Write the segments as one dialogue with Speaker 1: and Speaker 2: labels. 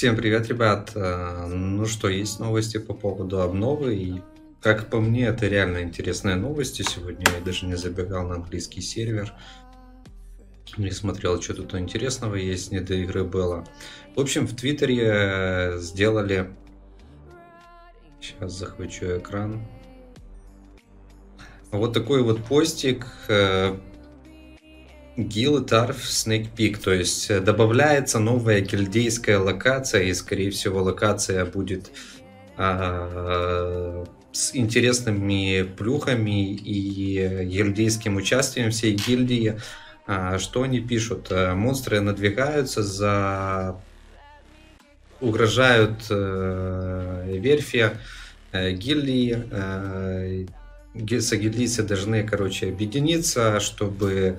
Speaker 1: Всем привет, ребят! Ну что, есть новости по поводу обновы, и как по мне, это реально интересные новости. Сегодня я даже не забегал на английский сервер, не смотрел, что тут интересного есть, не до игры было. В общем, в Твиттере сделали... Сейчас захвачу экран. Вот такой вот постик. Guild Arf Snake Peak, то есть добавляется новая гильдейская локация, и скорее всего локация будет с интересными плюхами и гильдейским участием всей гильдии. Что они пишут? Монстры надвигаются, угрожают верфи гильдии. Гильдийцы должны, короче, объединиться, чтобы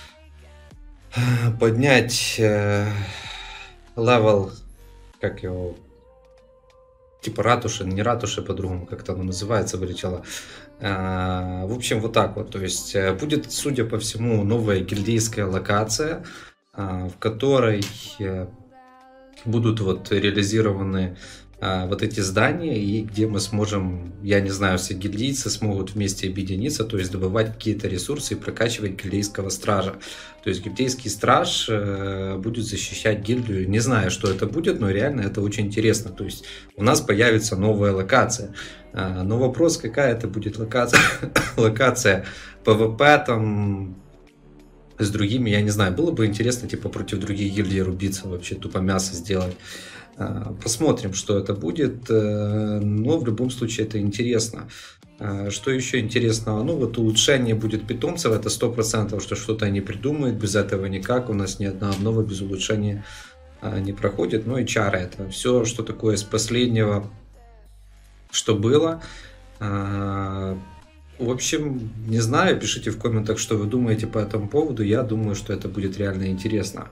Speaker 1: поднять левел, как его, типа ратуши, не ратуши, по-другому как-то оно называется, вылетело. В общем, вот так вот. То есть будет, судя по всему, новая гильдейская локация, в которой будут вот реализованы вот эти здания, и где мы сможем, я не знаю, все гильдейцы смогут вместе объединиться, то есть добывать какие-то ресурсы и прокачивать гильдейского стража. То есть гильдейский страж будет защищать гильдию. Не знаю, что это будет, но реально это очень интересно. То есть у нас появится новая локация. Но вопрос, какая это будет локация. Локация PvP там с другими, я не знаю. Было бы интересно типа против других гильдий рубиться, вообще тупо мясо сделать. Посмотрим, что это будет, но в любом случае это интересно. Что еще интересного? Ну вот улучшение будет питомцев, это 100%, что что-то они придумают, без этого никак, у нас ни одна обнова без улучшения не проходит. Ну и чары, это все, что такое с последнего, что было. В общем, не знаю, пишите в комментах, что вы думаете по этому поводу, я думаю, что это будет реально интересно.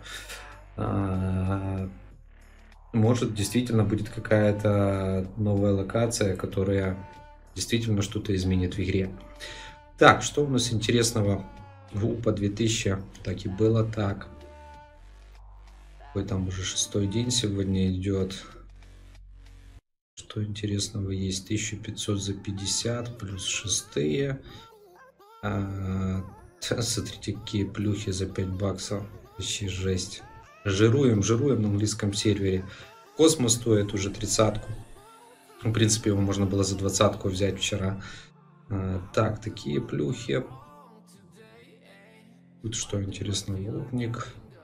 Speaker 1: Может, действительно будет какая-то новая локация, которая действительно что-то изменит в игре. Так, что у нас интересного в УПА 2000? Так и было так. Какой там уже 6-й день сегодня идет. Что интересного есть? 1500 за 50 плюс 6-е. Смотрите, какие плюхи за 5 баксов. Вообще жесть. Жируем на английском сервере. Космос стоит уже 30-ку. В принципе, его можно было за 20-ку взять вчера. Так, такие плюхи. Тут что интересно, лобник.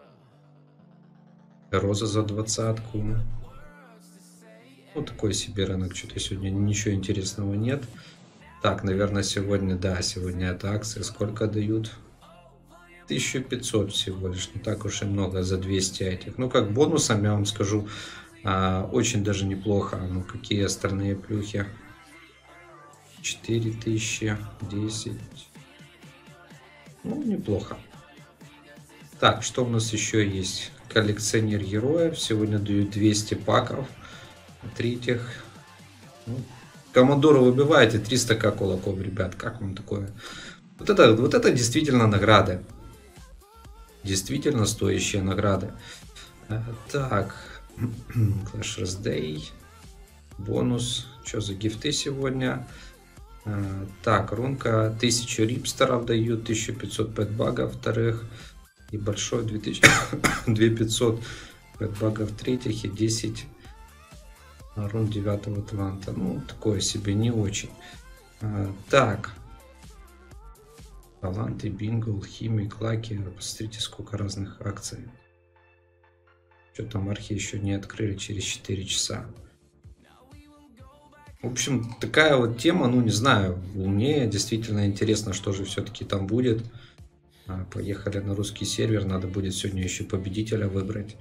Speaker 1: Роза за 20-ку. Вот такой себе рынок. Что-то сегодня ничего интересного нет. Так, наверное, сегодня, да, сегодня это акция. Сколько дают? 1500 всего лишь, не так уж и много за 200 этих. Ну, как бонусом, я вам скажу, очень даже неплохо. Ну, какие остальные плюхи? 4000, 10. Ну, неплохо. Так, что у нас еще есть? Коллекционер героев. Сегодня дают 200 паков. Смотрите. Ну, Командора выбиваете 300к кулаков, ребят. Как вам такое? Вот это действительно награды. Действительно стоящие награды. Так, Clash Day, бонус, что за гифты сегодня? Так, рунка 1000 рипстеров дают, 1500 пэтбагов вторых, и большой 2500 пэтбагов третьих, и 10 рун 9-го таланта. Ну, такое себе не очень. Так. Таланты, бингл, химик, лаки. Посмотрите, сколько разных акций. Что-то мархи еще не открыли через 4 часа. В общем, такая вот тема, ну не знаю. Мне действительно интересно, что же все-таки там будет. Поехали на русский сервер. Надо будет сегодня еще победителя выбрать.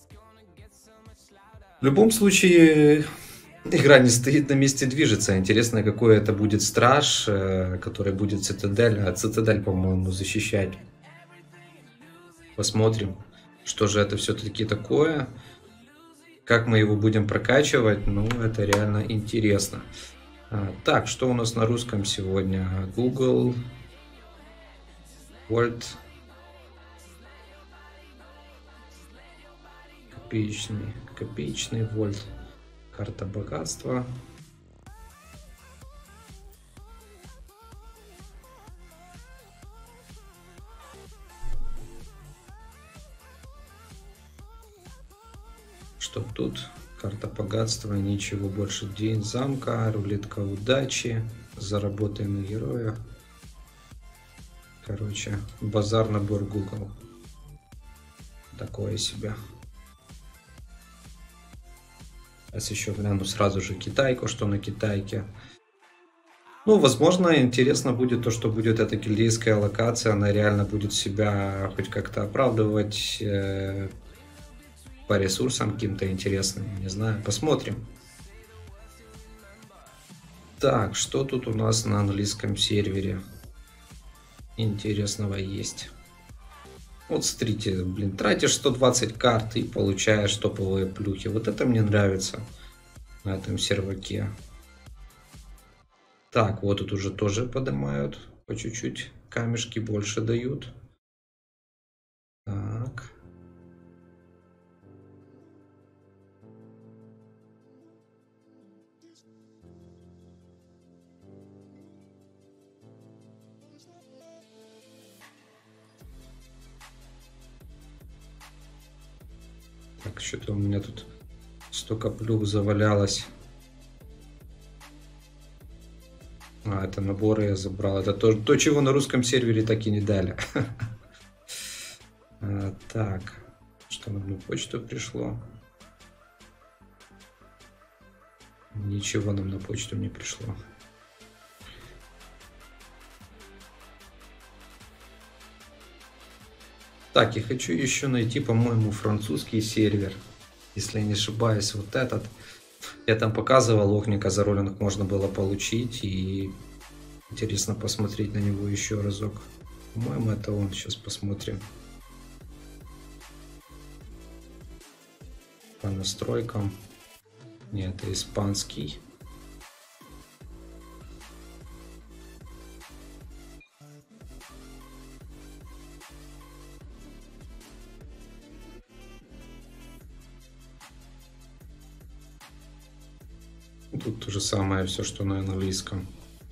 Speaker 1: В любом случае... Игра не стоит на месте, движется. Интересно, какой это будет страж, который будет цитадель. А цитадель, по-моему, защищать. Посмотрим, что же это все-таки такое. Как мы его будем прокачивать. Ну, это реально интересно. Так, что у нас на русском сегодня? Google, World, Копеечный вольт. Карта богатства. Что тут? Карта богатства, ничего больше. День замка, рулетка удачи, заработай на героя. Короче, базар, набор Google. Такое себе. Сейчас еще гляну сразу же китайку, что на китайке. Ну, возможно, интересно будет то, что будет эта гильдейская локация. Она реально будет себя хоть как-то оправдывать по ресурсам каким-то интересным. Не знаю, посмотрим. Так, что тут у нас на английском сервере интересного есть? Вот смотрите, блин, тратишь 120 карт и получаешь топовые плюхи. Вот это мне нравится на этом серваке. Так, вот тут уже тоже поднимают по чуть-чуть. Камешки больше дают. Так. Так, что-то у меня тут столько плюх завалялось. А, это наборы я забрал. Это то, чего на русском сервере так и не дали. Так, что на одну почту пришло? Ничего нам на почту не пришло. Так, я хочу еще найти, по-моему, французский сервер. Если я не ошибаюсь, вот этот. Я там показывал, Охника за роллинг можно было получить. И интересно посмотреть на него еще разок. По-моему, это он. Сейчас посмотрим. По настройкам. Нет, это испанский. Тут то же самое, все, что на английском.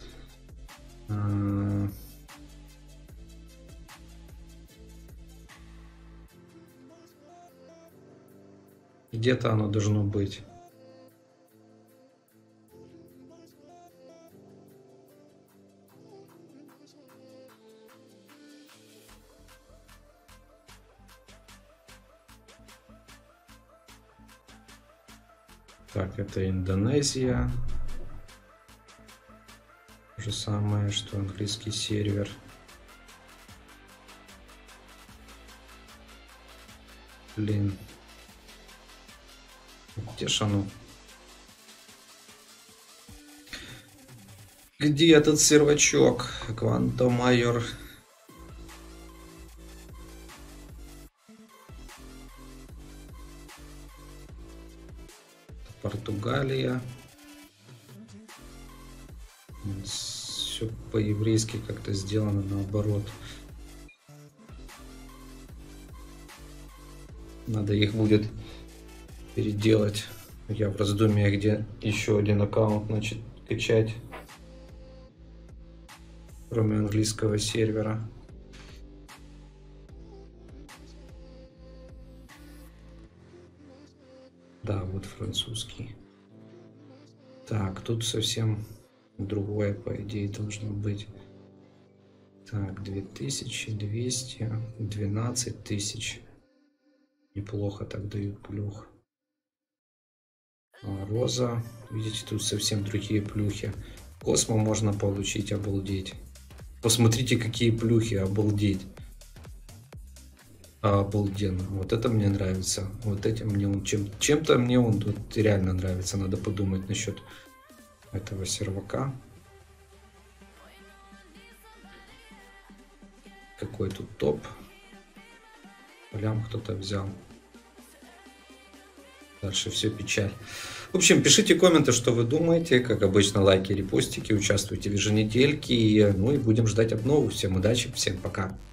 Speaker 1: Где-то оно должно быть. Так, это Индонезия. То же самое, что английский сервер. Блин. Где ж оно? Где этот сервачок? Квантомайор. Португалия. Все по-еврейски как-то сделано наоборот. Надо их будет переделать. Я в раздумье, где еще один аккаунт значит качать. Кроме английского сервера. Да, вот французский. Так, тут совсем другое, по идее, должно быть. Так, 2200, 12 тысяч. Неплохо так дают плюх. Роза. Видите, тут совсем другие плюхи. Космо можно получить, обалдеть. Посмотрите, какие плюхи, обалдеть. Обалденно. Вот это мне нравится. Вот этим мне он чем-то мне он тут реально нравится. Надо подумать насчет этого сервака. Какой тут топ? Прям кто-то взял. Дальше все печаль. В общем, пишите комменты, что вы думаете. Как обычно, лайки, репостики. Участвуйте в еженедельке. Ну и будем ждать обнову. Всем удачи, всем пока.